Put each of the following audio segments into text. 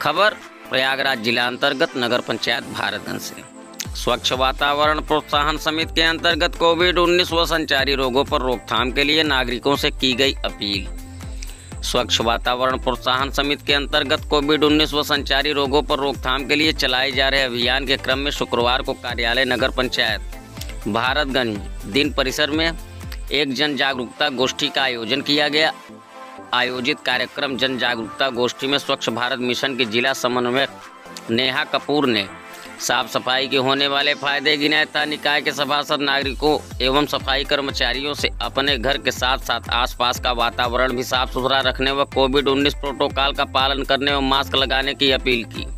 खबर प्रयागराज जिला अंतर्गत नगर पंचायत भारतगंज से। स्वच्छ वातावरण प्रोत्साहन समिति के अंतर्गत कोविड-19 व संचारी रोगों पर रोकथाम के लिए नागरिकों से की गई अपील। स्वच्छ वातावरण प्रोत्साहन समिति के अंतर्गत कोविड-19 व संचारी रोगों पर रोकथाम के लिए चलाए जा रहे अभियान के क्रम में शुक्रवार को कार्यालय नगर पंचायत भारतगंज दिन परिसर में एक जन जागरूकता गोष्ठी का आयोजन किया गया। आयोजित कार्यक्रम जन जागरूकता गोष्ठी में स्वच्छ भारत मिशन की जिला समन्वयक नेहा कपूर ने साफ सफाई के होने वाले फायदे गिनाए तथा निकाय के सभासद नागरिकों एवं सफाई कर्मचारियों से अपने घर के साथ साथ आसपास का वातावरण भी साफ सुथरा रखने व कोविड-19 प्रोटोकॉल का पालन करने व मास्क लगाने की अपील की।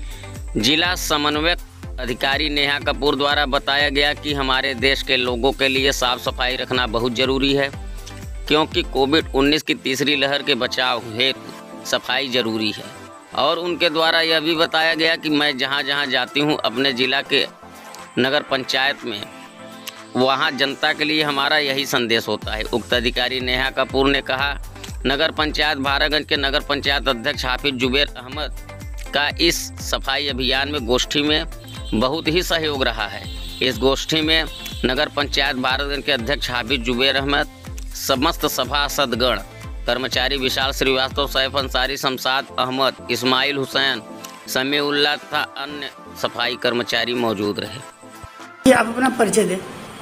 जिला समन्वयक अधिकारी नेहा कपूर द्वारा बताया गया कि हमारे देश के लोगों के लिए साफ सफाई रखना बहुत जरूरी है, क्योंकि कोविड-19 की तीसरी लहर के बचाव हेतु सफाई जरूरी है। और उनके द्वारा यह भी बताया गया कि मैं जहां जहां जाती हूं अपने ज़िला के नगर पंचायत में, वहां जनता के लिए हमारा यही संदेश होता है। उक्त अधिकारी नेहा कपूर ने कहा, नगर पंचायत भारतगंज के नगर पंचायत अध्यक्ष हाफिज जुबैर अहमद का इस सफाई अभियान में गोष्ठी में बहुत ही सहयोग रहा है। इस गोष्ठी में नगर पंचायत भारतगंज के अध्यक्ष हाफिज जुबैर अहमद, समस्त सभासदगण, कर्मचारी विशाल श्रीवास्तव, सैफ अंसारी, शमशाद अहमद, इस्माइल हुसैन, समीउल्लाह तथा अन्य सफाई कर्मचारी मौजूद रहे। आप अपना परिचय दें।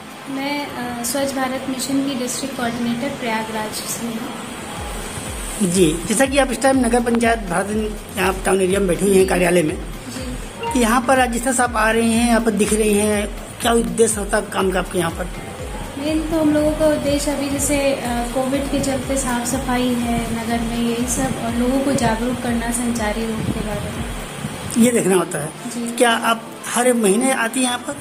मैं स्वच्छ भारत मिशन की डिस्ट्रिक्ट कोऑर्डिनेटर प्रयागराज से हूँ। जी, जैसा कि आप इस टाइम नगर पंचायत भारत यहाँ टाउन एरिया में बैठी हुई हैं कार्यालय में, कि यहाँ पर जिस तरह से आप आ रही हैं, यहाँ पर दिख रही हैं, क्या उद्देश्य होता है काम का आपके यहाँ पर? मेन तो हम लोगों का उद्देश्य अभी जैसे कोविड के चलते साफ सफाई है नगर में, यही सब, और लोगों को जागरूक करना संचारी रोग के बारे में ये देखना होता है। क्या आप हर महीने आती हैं यहाँ पर?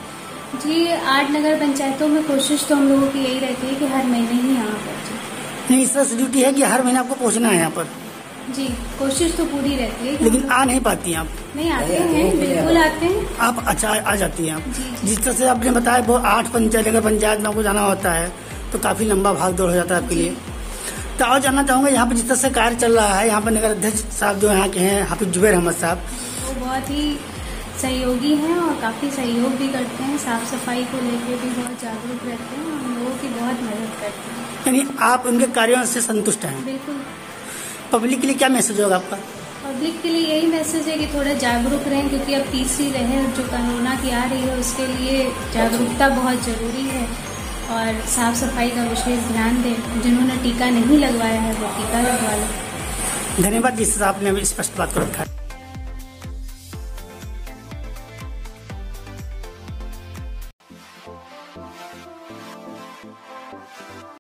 जी, 8 नगर पंचायतों में कोशिश तो हम लोगों की यही रहती है कि हर महीने ही यहाँ पर। नहीं, इस तरह से ड्यूटी है कि हर महीने आपको पहुँचना है यहाँ पर? जी, कोशिश तो पूरी रहती है। लेकिन आ नहीं पाती हैं आप? नहीं, आते हैं, बिल्कुल आते हैं आप। अच्छा, आ जाती हैं आप। जिस तरह से आपने बताया वो 8 पंचायत नगर पंचायत में आपको जाना होता है, तो काफी लंबा भाग दौड़ हो जाता है आपके लिए। तो और जानना चाहूंगा, यहाँ पर जिस तरह से कार्य चल रहा है, यहाँ पर नगर अध्यक्ष साहब जो यहाँ के हैं हाफिज जुबैर अहमद साहब, वो बहुत ही सहयोगी हैं और काफी सहयोग भी करते हैं। साफ सफाई को लेकर भी बहुत जागरूक रहते हैं और हम लोगों की बहुत मदद करते हैं। यानी आप उनके कार्यों से संतुष्ट हैं? बिल्कुल। पब्लिक के लिए क्या मैसेज होगा आपका? पब्लिक के लिए यही मैसेज है कि थोड़ा जागरूक रहें, क्योंकि अब तीसरी लहर जो कोरोना की आ रही है उसके लिए जागरूकता बहुत जरूरी है और साफ सफाई का विशेष ध्यान दें। जिन्होंने टीका नहीं लगवाया है वो टीका लगवा लें। धन्यवाद जिस आपने स्पष्ट बात को रखा है।